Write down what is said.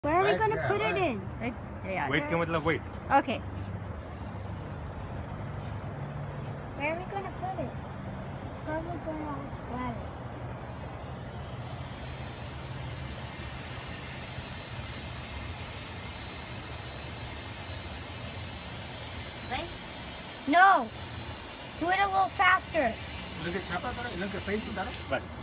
Where are we going to put it in? Wait का मतलब wait. Okay. Where are we going to put it? It's probably going to all splatter. Right? No. Do it a little faster. Look at chapa, look at face,